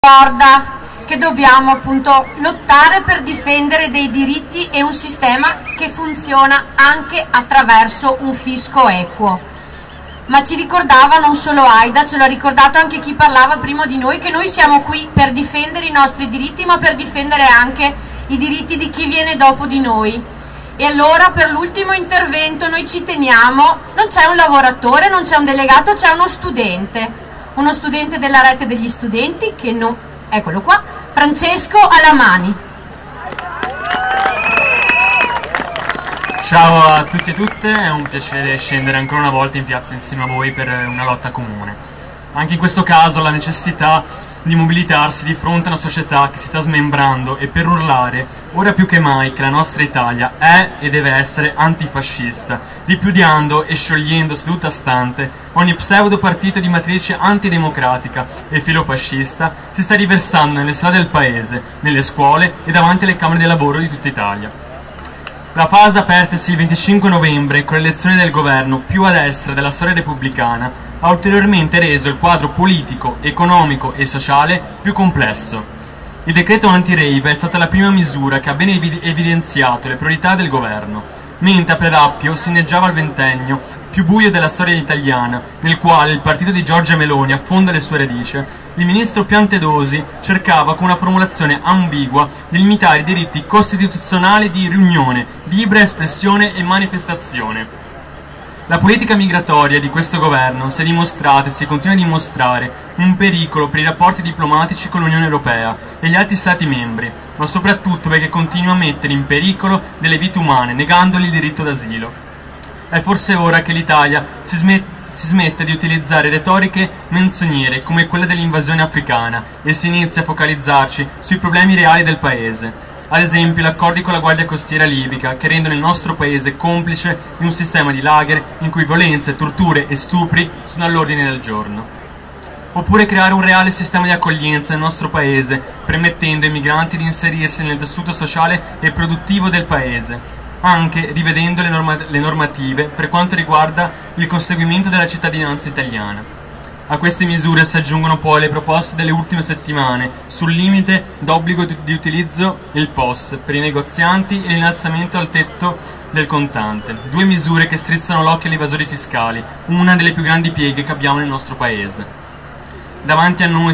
ricorda che dobbiamo appunto lottare per difendere dei diritti e un sistema che funziona anche attraverso un fisco equo. Ma ci ricordava non solo Aida, ce l'ha ricordato anche chi parlava prima di noi, che noi siamo qui per difendere i nostri diritti, ma per difendere anche i diritti di chi viene dopo di noi. E allora per l'ultimo intervento noi ci teniamo, non c'è un lavoratore, non c'è un delegato, c'è uno studente della rete degli studenti, che no, eccolo qua, Francesco Alamani. Ciao a tutti e tutte, è un piacere scendere ancora una volta in piazza insieme a voi per una lotta comune. Anche in questo caso la necessità di mobilitarsi di fronte a una società che si sta smembrando e per urlare, ora più che mai, che la nostra Italia è e deve essere antifascista, ripudiando e sciogliendo seduta stante ogni pseudo partito di matrice antidemocratica e filofascista, si sta riversando nelle strade del paese, nelle scuole e davanti alle camere di lavoro di tutta Italia. La fase apertasi il 25 novembre con l'elezione del governo più a destra della storia repubblicana ha ulteriormente reso il quadro politico, economico e sociale più complesso. Il decreto anti-rave è stata la prima misura che ha ben evidenziato le priorità del governo, mentre a Predappio si inneggiava il ventennio più buio della storia italiana, nel quale il partito di Giorgia Meloni affonda le sue radici, il ministro Piantedosi cercava con una formulazione ambigua di limitare i diritti costituzionali di riunione, libera espressione e manifestazione. La politica migratoria di questo governo si è dimostrata e si continua a dimostrare un pericolo per i rapporti diplomatici con l'Unione Europea e gli altri Stati membri, ma soprattutto perché continua a mettere in pericolo delle vite umane, negandogli il diritto d'asilo. È forse ora che l'Italia si smette di utilizzare retoriche menzognere come quella dell'invasione africana e si inizia a focalizzarci sui problemi reali del paese. Ad esempio, gli accordi con la Guardia Costiera libica, che rendono il nostro paese complice di un sistema di lager in cui violenze, torture e stupri sono all'ordine del giorno. Oppure creare un reale sistema di accoglienza nel nostro paese, permettendo ai migranti di inserirsi nel tessuto sociale e produttivo del paese, anche rivedendo le normative per quanto riguarda il conseguimento della cittadinanza italiana. A queste misure si aggiungono poi le proposte delle ultime settimane sul limite d'obbligo di utilizzo il POS per i negozianti e l'innalzamento al tetto del contante, due misure che strizzano l'occhio agli evasori fiscali, una delle più grandi pieghe che abbiamo nel nostro paese. Davanti a noi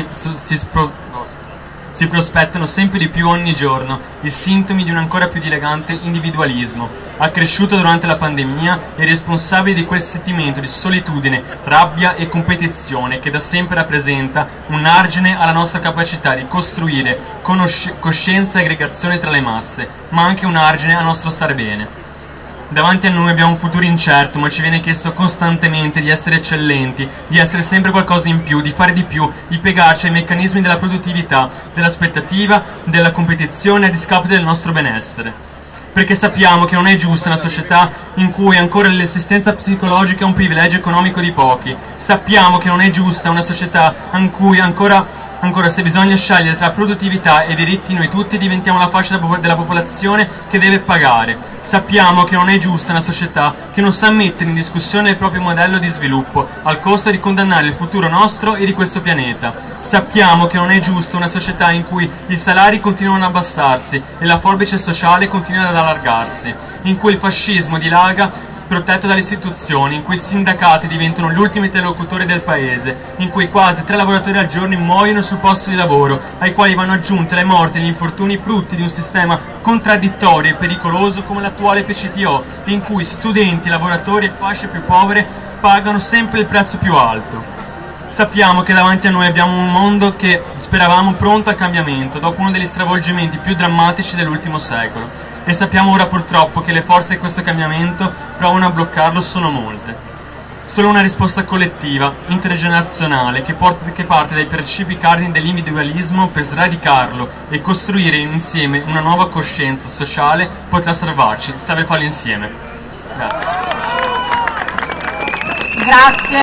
si prospettano sempre di più ogni giorno i sintomi di un ancora più dilagante individualismo, accresciuto durante la pandemia e responsabile di quel sentimento di solitudine, rabbia e competizione che da sempre rappresenta un argine alla nostra capacità di costruire coscienza e aggregazione tra le masse, ma anche un argine al nostro stare bene. Davanti a noi abbiamo un futuro incerto, ma ci viene chiesto costantemente di essere eccellenti, di essere sempre qualcosa in più, di fare di più, di piegarci ai meccanismi della produttività, dell'aspettativa, della competizione a discapito del nostro benessere. Perché sappiamo che non è giusta una società in cui ancora l'assistenza psicologica è un privilegio economico di pochi. Sappiamo che non è giusta una società in cui ancora se bisogna scegliere tra produttività e diritti, noi tutti diventiamo la fascia della popolazione che deve pagare. Sappiamo che non è giusta una società che non sa mettere in discussione il proprio modello di sviluppo al costo di condannare il futuro nostro e di questo pianeta. Sappiamo che non è giusta una società in cui i salari continuano ad abbassarsi e la forbice sociale continua ad allargarsi, in cui il fascismo dilaga protetto dalle istituzioni, in cui i sindacati diventano gli ultimi interlocutori del paese, in cui quasi 3 lavoratori al giorno muoiono sul posto di lavoro, ai quali vanno aggiunte le morti e gli infortuni frutti di un sistema contraddittorio e pericoloso come l'attuale PCTO, in cui studenti, lavoratori e fasce più povere pagano sempre il prezzo più alto. Sappiamo che davanti a noi abbiamo un mondo che speravamo pronto al cambiamento, dopo uno degli stravolgimenti più drammatici dell'ultimo secolo. E sappiamo ora purtroppo che le forze di questo cambiamento provano a bloccarlo sono molte. Solo una risposta collettiva, intergenerazionale, che parte dai principi cardini dell'individualismo per sradicarlo e costruire insieme una nuova coscienza sociale potrà salvarci, serve farlo insieme. Grazie. Grazie.